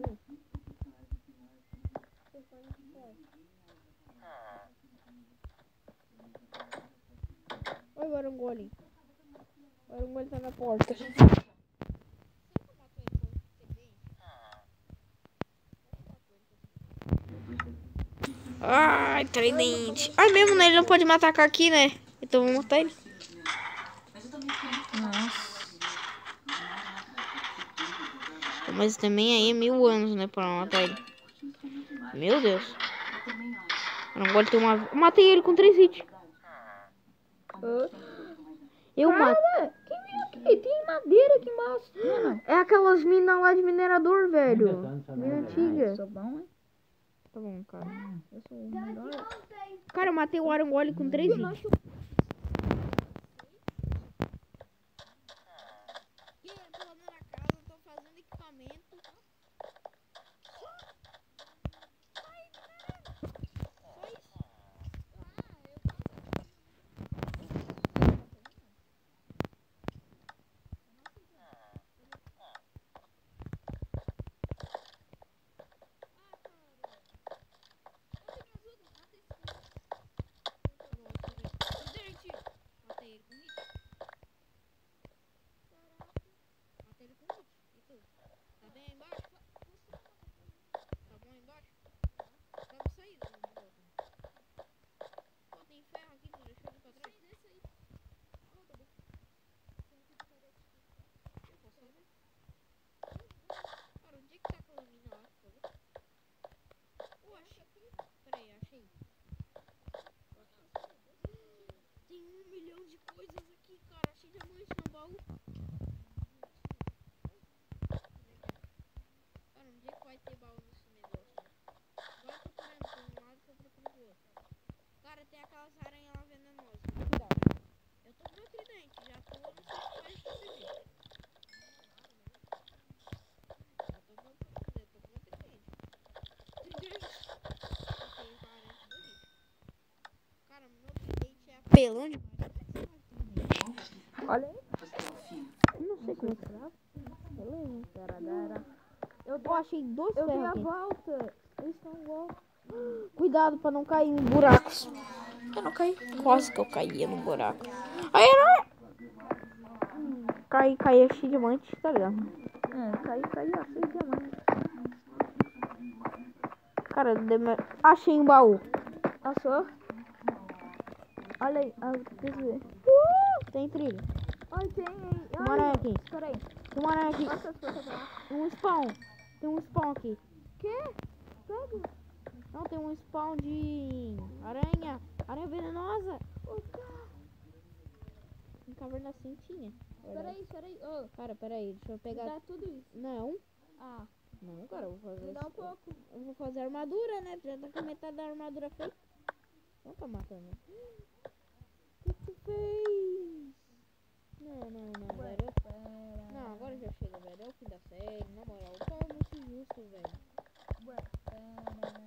Oi, o Iron Golem. O Iron Golem tá na porta. Ai, tridente. Ai, mesmo, né? Ele não pode matar aqui, né? Então vamos matar ele. Nossa. Mas também aí é 1000 anos, né? Pra matar ele. Meu Deus. Eu não gosto de ter uma... Eu matei ele com 3 hits. Eu matei. Quem veio aqui? Tem madeira, que massa. Não. É aquelas minas lá de minerador, velho. Mina antiga. Sou bom, hein? Tá bom, cara. Eu sou o melhor. Cara, eu matei o Iron Golem com 3 hits. Tem 1 milhão de coisas aqui, cara. Achei diamante no baú. Cara, onde é que vai ter baú nesse negócio, né? Vai procurando por um lado que eu procuro pro outro. Cara, tem aquelas aranhas lá venenosas. Cuidado. Eu tô com meu tridente, já tô, não sei se vai conseguir. Eu tô com meu tridente. Tridente! Ok, cara, cara, meu tridente é apelão demais. Olha aí. Não sei como é que é. Beleza, cara. Eu achei 2 Eu dei ferros a aqui. volta. Eles estão volta. Cuidado pra não cair em buracos. Eu não caí. Quase que eu caía no buraco. Aí não. Caí achei diamante, tá ligado? Caiu, achei diamante. Cara, achei um baú. Achou? Olha aí, deixa eu ver. Tem trilha. Olha, tem. Tem uma aranha aqui. Espera aí. Tem uma aranha aqui. Nossa, pra lá. Um spawn. Tem um spawn aqui. Quê? Pega. Não, tem um spawn de aranha. Aranha venenosa. Em caverna assim tinha. Espera aí. Ô, Cara, peraí, deixa eu pegar. dá tudo isso. Não. Ah, Não, cara, eu vou fazer. me dá um pouco. Eu vou fazer armadura, né? Já tá com metade da armadura feita. Não tá matando. O que tu fez? Não, Ué, velho. pera. Não, agora já chega, velho. É o fim da série, na moral. O pau é muito injusto, velho. Ué, pera.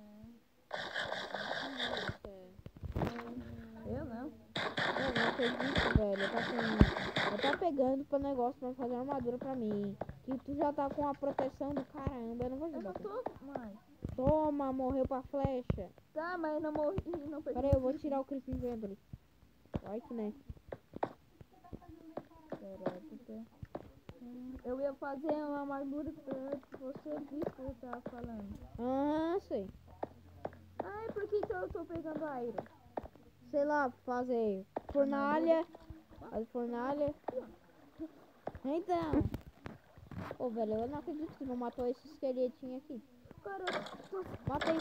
Eu não. Eu não acredito, velho. Eu tá pegando pro negócio pra fazer armadura pra mim. Que tu já tá com a proteção do caramba. Eu não vou Eu ajudar. não tô, mãe. Toma, morreu pra flecha. Tá, mas eu não morri, não peguei. Pera aí, eu vou tirar o Creep Inventory. Vai que né. Eu ia fazer uma armadura que você disse que eu tava falando. Ah, sei. Ai, por que eu tô pegando Sei lá, fazer fornalha. Fazer fornalha. Então. Ô, velho, eu não acredito que não matou esse esqueletinho aqui. Cara, Matei.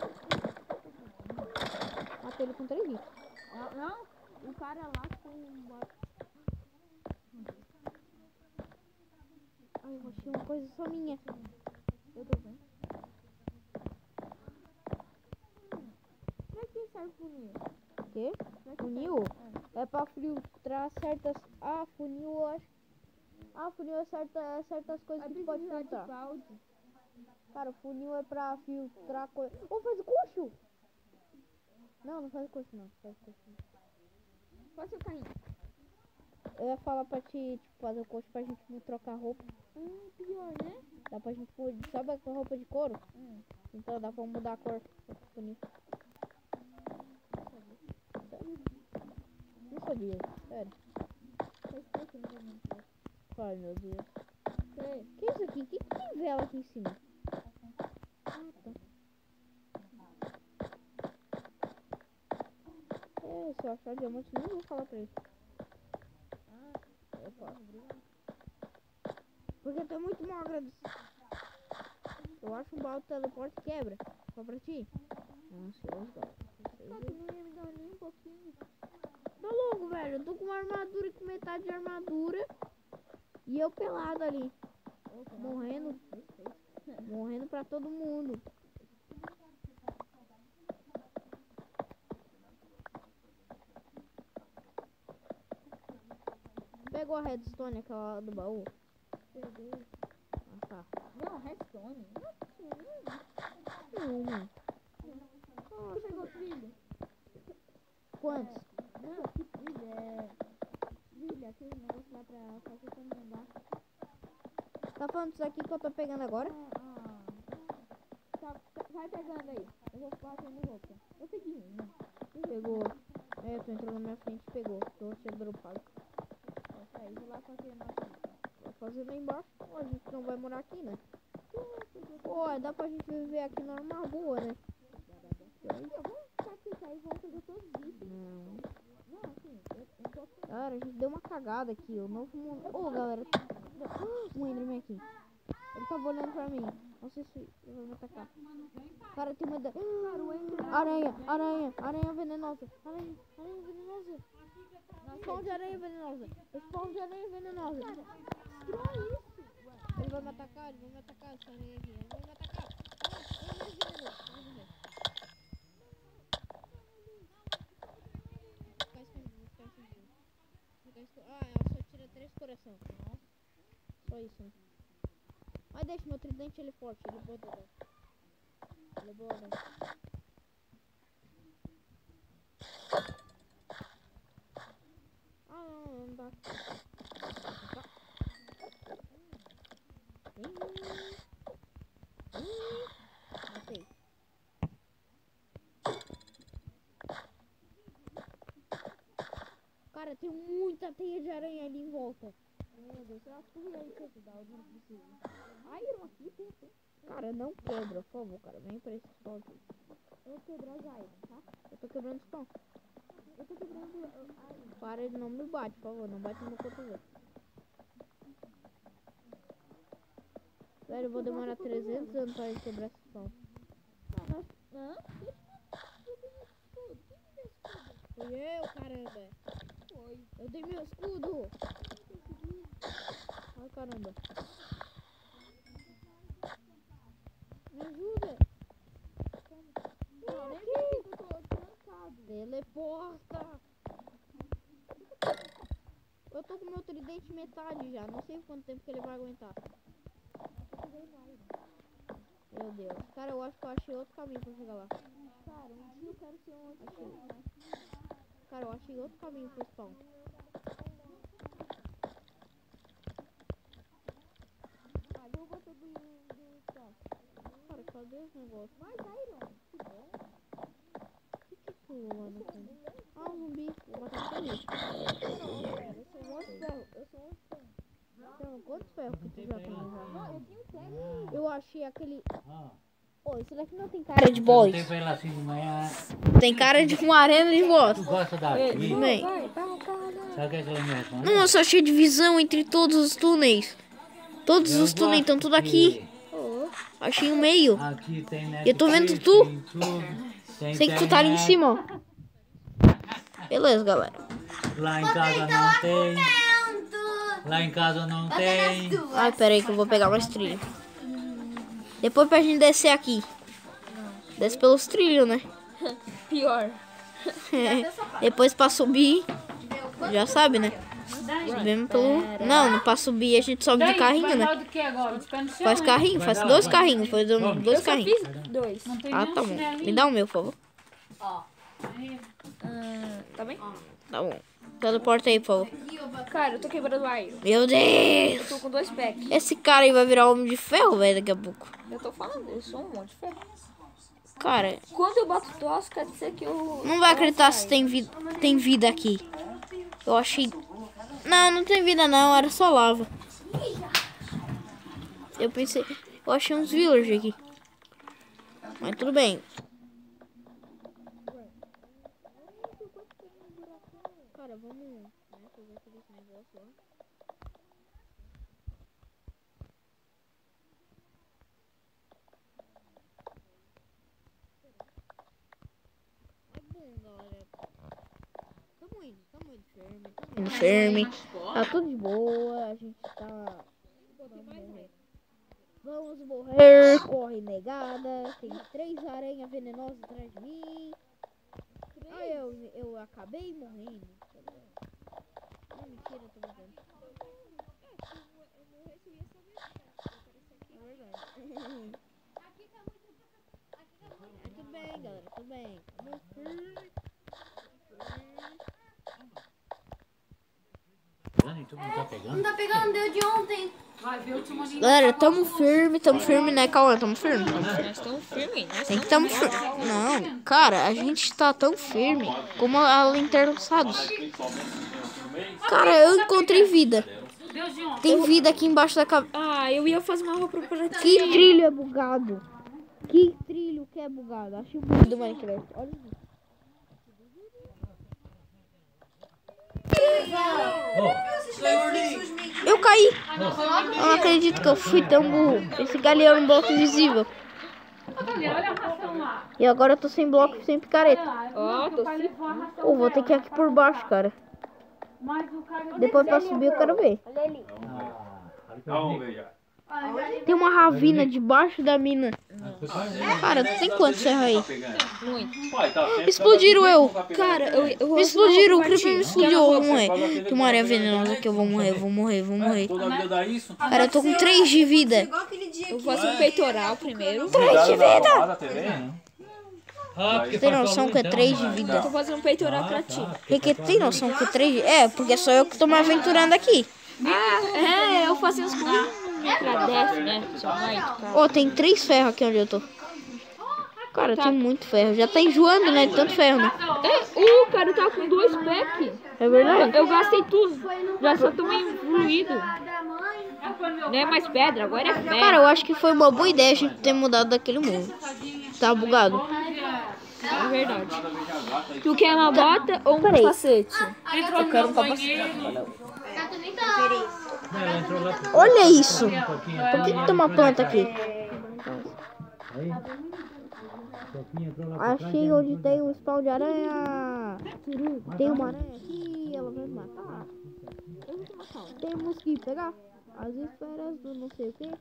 Matei ele com 3 hits. não, o cara lá com uma... Ai, eu achei uma coisa só minha. Eu tô vendo. Pra que serve o funil? O quê? Pra que Funil? serve? É pra filtrar certas... Ah, funil, eu acho. Ah, funil é certas coisas que tu pode precisar de filtrar. balde. Cara, o funil é pra filtrar coisa. Ô, faz o coxo! Não faz o coxo não. Faz o coxo não. Qual é o seu carrinho? Eu ia falar pra te tipo, fazer o coxo pra gente trocar roupa. Pior, né? Dá pra gente pôr. Sabe a roupa de couro? Então dá pra mudar a cor. Funil. Não sabia, sério. Ai, meu Deus. Que é isso aqui? Que tem vela aqui em cima? Ah, tá. Se eu achar diamante, nem vou falar pra ele. Eu posso. Porque tu é muito mal agradecido. Eu acho um balde de teleporte e quebra. Só pra ti. Ansioso, cara. Tu não ia me dar nem um pouquinho. Tá louco, velho. Eu tô com uma armadura e com metade de armadura. E eu pelado ali. Morrendo. Morrendo pra todo mundo. Pegou a redstone, aquela do baú? Peguei. Ah, tá. Não, redstone. Não, mano. Você pegou trilha? Quantos? Não, que trilha? Trilha, aquele negócio lá pra fazer pra andar. Tá falando disso aqui que eu tô pegando agora? Vai pegando aí. Eu vou fazendo roupa. Eu peguei uma. Pegou. É, tu entrou na minha frente e pegou. Tô tinha dropado. Peraí, vou lá fazer a nossa. Vou fazer lá embaixo. Pô, a gente não vai morar aqui, né? Pô, dá pra gente viver aqui numa boa, né? Eu vou sacrificar e vou fazer todos isso. Não. Não, assim, eu tô... Cara, a gente deu uma cagada aqui. O novo mundo. Ô, galera. Um Enderman aqui. Ele tava olhando pra mim. Não sei se ele vai me atacar. Cara, tem uma ideia. Aranha venenosa. Aranha venenosa. Spawn de aranha venenosa. Spawn de aranha venenosa. Destrói isso. Ele vai me atacar, essa aranha aqui. Ele vai me atacar. Ele me envenenou. Ela só tira 3 coração. Nossa. Só isso, né? Mas deixa, meu tridente ele é forte. Ele é bom, né? Ele é bom, né? Não dá. Matei. Cara, tem muita teia de aranha ali em volta. Meu Deus, eu acho que eu ia ajudar, eu não preciso. Iron aqui tem. Cara, não quebra, por favor, cara. Vem pra esse spawn aqui. Eu vou quebrar os Iron, tá? Eu tô quebrando o spawn. Eu tô quebrando Iron. Para, ele não me bate, por favor. Não bate no meu cotovelo. Velho, eu vou demorar 300 anos pra ele quebrar esse spawn. Foi eu, caramba. Foi. Eu dei meu escudo. Ai, caramba. Me ajuda. Não, nem sei que eu tô trancado. Teleporta. Eu tô com meu tridente metade já. Não sei quanto tempo que ele vai aguentar. Meu Deus. Cara, eu acho que eu achei outro caminho pra chegar lá. Cara, um dia eu quero ser um outro Achei. né? Cara, eu achei outro caminho pro spawn. Eu vou todo do espaço. Cara, cadê os negócios? Mais Iron. Que bom. O que pulou lá no fundo? Ah, um zumbi. Vou matar um zumbi. Eu sou um outro ferro. Então, quantos ferros que tu já tem já? Não, eu tenho 7. Eu achei aquele... Pô, isso daqui não tem cara de boss. Tem pra ela assim de manhã. Tem cara de uma arena de boss. Tu gosta daqui? Tudo bem. Sabe o que é que ela me responde? Nossa, achei divisão entre todos os túneis. Todos os túneis estão tudo aqui. Achei o meio. Aqui tem Netflix, Eu tô vendo tu. tem tudo, tem Sei que tu tá ali em internet. cima, ó. Beleza, galera. Lá em casa não tem. Lá em casa não tem. Ai, pera aí que eu vou pegar mais trilho. Depois pra gente descer aqui. Desce pelos trilhos, né? Pior. Depois pra subir, já sabe, né? Subimos pelo... Não pra subir a gente sobe de carrinho, né? Do que agora? De pé no chão, Faz né? carrinho, faz dois carrinhos. Faz dois carrinhos. Dois. Não tem Ah, nenhum tá bom. chinelinho. Me dá o meu, por favor. Tá bem? Tá bom. Teleporta aí, por favor. Cara, eu tô quebrando o ar. Eu Meu Deus! tô com 2 packs. Esse cara aí vai virar homem de ferro, velho, daqui a pouco. Eu tô falando, eu sou um monte de ferro. Cara, Quando eu bato tosse, quer dizer que eu... não vai acreditar se tem vida aqui. Eu achei... Não tem vida não, era só lava. Eu pensei... Eu achei uns villagers aqui. Mas tudo bem. Cara, vamos... fazer aquele negócio lá. Galera, tamo indo firme, tá tudo de boa, a gente tá... Vamos morrer, corre negada, tem 3 aranhas venenosas atrás de mim. Ah, eu acabei morrendo. Não, mentira, eu tô brincando. É verdade. Tudo bem, galera, tudo bem. Tu não tá pegando? Não tá pegando, deu de ontem. Vai ver o timoninho. Galera, tamo firme, né, Cauã? Tamo firme. Nós estamos firmes, né? Tem que tamo firme. Não, cara, a gente tá tão firme como a Lanterna Sados. Cara, eu encontrei vida. Deus de ontem. Tem vida aqui embaixo da cabeça. Ah, eu ia fazer uma roupa pra ti. Que trilho é bugado? Que trilho que é bugado? Acho muito do Minecraft. Olha isso. Eu caí. Eu não acredito que eu fui tão burro. Esse galeão é um bloco invisível. Olha a ração lá. E agora eu tô sem bloco e sem picareta. Ó, tô Vai levar a ração Ou vou ter que ir aqui por baixo, cara. Mas o cara... Depois pra subir eu quero ver. Vamos ver já. Tem uma ravina debaixo da mina. Cara, tem quantos serra aí? Pai, tá sempre Explodiram eu. Cara, eu vou Me explodiram, o Creeper me Creeper explodiu. Eu vou morrer. Tem uma areia venenosa aqui, eu vou morrer. toda a vida dá isso. Cara, eu tô com 3 de vida. Igual aquele dia Eu que... vou fazer um peitoral primeiro. Cuidado da tomada, TV, né? Ah, porque Tem passou noção a luz, que é então, 3 de né? vida? Vou fazer um peitoral pra ti. Porque tem noção que é 3 de... É, porque sou eu que tô me aventurando aqui. Ah, eu fazia as coisas. Agradece, né? Sua mãe, cara. Ó, tem 3 ferros aqui onde eu tô. Cara, tem muito ferro. Já tá enjoando, né? De tanto ferro, né? Cara, eu tava com 2 packs. É verdade? Eu gastei tudo. Já só tô meio evoluído. Não é mais pedra, agora é ferro. Cara, eu acho que foi uma boa ideia a gente ter mudado daquele mundo. Tá bugado. É verdade. Tu quer uma bota ou um Peraí. capacete? Entrou no meu banheiro. Ela entrou lá pro Olha isso. pouquinho. Por que tem uma planta aqui? Aí. Pouquinho entrou lá por trás, Achei ela onde tem um spawn de aranha. Tem uma aranha aqui, ela vai me matar. Temos que pegar as esferas do não sei o que.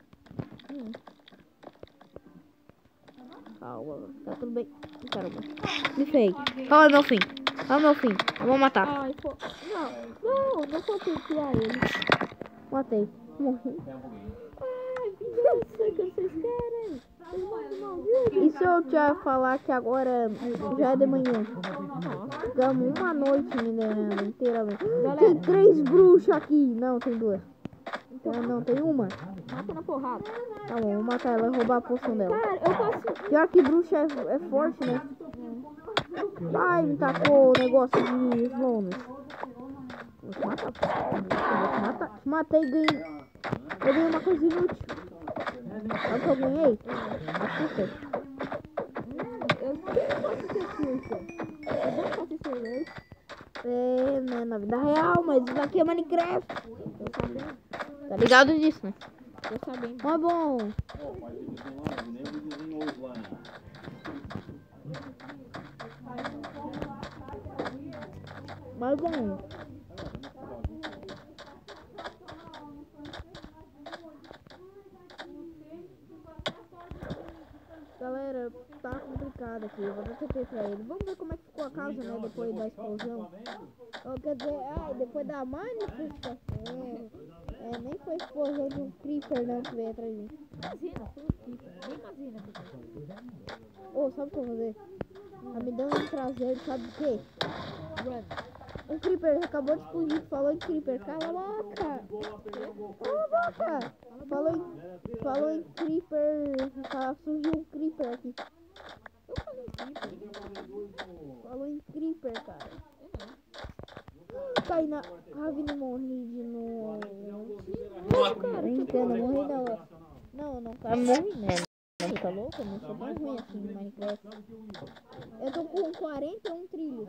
Calma, tá tudo bem. Caramba. Me fez. Calma, meu fim. Eu vou matar. Ai, pô. Não vou tirar ele. Matei. Morri. Ai, vingança que vocês querem. E se eu já falar que agora já é de manhã? Ficamos uma noite minerando inteiramente. Tem 3 bruxas aqui. Não, tem 2. Não, tem uma. Mata na porrada. Tá bom, vou matar ela e roubar a poção dela. Cara, eu posso... Pior que bruxa é forte, né? Ai, me tacou o negócio de slowness. Vou te matar. Te matei e ganhei. Eu ganhei uma coisa inútil. Sabe o que eu ganhei? Açúcar. Eu não posso ter curso. Eu não posso ter leite. É, né, na vida real, mas isso aqui é Minecraft. Tô sabendo. Tá ligado disso, né? Tô sabendo. Mas bom, Pô, mas videozinho lá, nem o videozinho hoje lá, né? mas bom. Galera, tá complicado aqui. Eu vou dar TP pra ele. Vamos ver como é que ficou a casa, né? Depois da explosão. Quer dizer, depois da manifestação. Nem foi explosão de um creeper, não, que veio atrás de mim. Imagina, foi um creeper. Nem imagina. Sabe o que eu vou fazer? Tá me dando um traseiro, sabe o quê? Run. Um creeper acabou de explodir. Falou em creeper. Cala a boca! Cala a boca! Falou em creeper. Surgiu um creeper aqui. Falou em creeper, cara. Cai na ravina e morri de novo. Cara, brincando, morri não. Não tá morri, né? Não tá louco? Eu não sou tão ruim assim no Minecraft. Eu tô com 41 trilhos.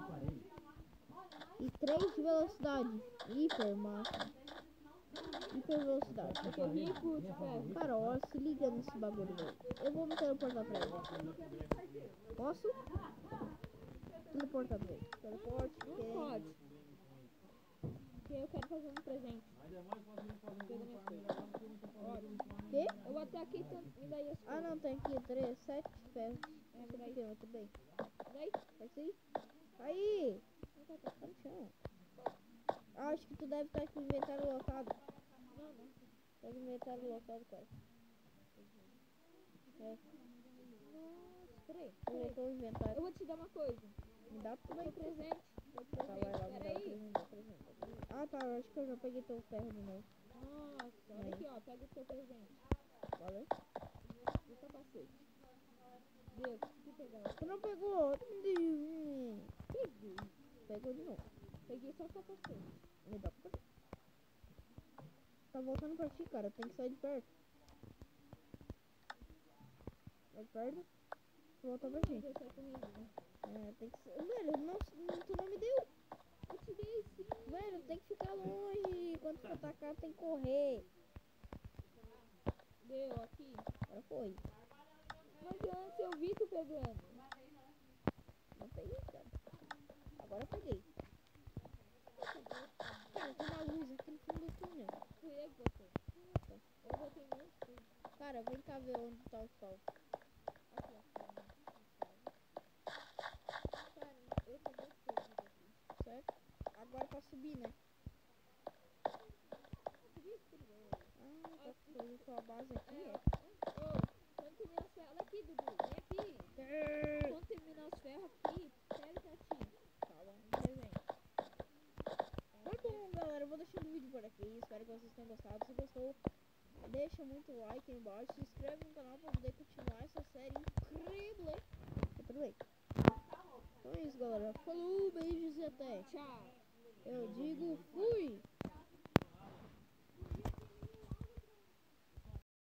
E 3 de velocidade. Hiper máximo. Hiper velocidade. Eu tô rico de ferro. Cara, ó, se liga nesse bagulho, velho. Eu vou me teleportar pra ele. Posso? Teleportar pra ele. Teleporte. Não pode. Porque eu quero fazer um presente. Pega minha coisa. Quê? Eu vou até aqui e daí as coisas. Não, tem aqui 7 ferros. Essa daqui, muito bem. Daí? Vai sair? Aí! Tá no chão. Acho que tu deve estar com o inventário lotado. Não. Tá com o inventário lotado, cara. Nossa, peraí. Colocou o inventário. Eu vou te dar uma coisa. Me dá tudo aí. Seu presente. Tá, vai lá, me dá o Peraí. presente. Tá, eu acho que eu já peguei teu ferro de novo. Nossa, olha aqui, ó. Pega o seu presente. Valeu? E o capacete. Deu, consegui pegar. Tu não pegou? Peguei. Pegou de novo. Peguei só o capacete. Me dá pra ti. Tá voltando pra ti, cara. Tem que sair de perto. Sai de perto. Voltar pra ti. Deixa comigo, né? Tem que ser. Velho, tu não me deu. Eu te dei sim. Velho, tem que ficar longe. Quando for atacar, tem que correr. Deu aqui. Agora foi. Mas antes eu vi tu pegando. Não peguei, cara. Agora eu peguei. Cara, tem uma luz aqui no fundo do túnel. Fui eu que botei. Eu botei muito tudo. Cara, vem cá ver onde tá o sol. Aqui, ó. Cara, eu tô muito perdido aqui. Certo? Agora pra subir, né? Tá com sua base aqui, é? Quando terminar as ferras. Olha aqui, Dudu. Vem aqui. Quando terminar as ferras aqui, pega pra ti. Calma. Presente. Tá bom, galera. Eu vou deixando o vídeo por aqui. Espero que vocês tenham gostado. Se gostou, deixa muito like aí embaixo. Se inscreve no canal pra poder continuar essa série incrível. Tudo bem. Então é isso, galera. Falou, beijos e até. Tchau. Eu digo fui.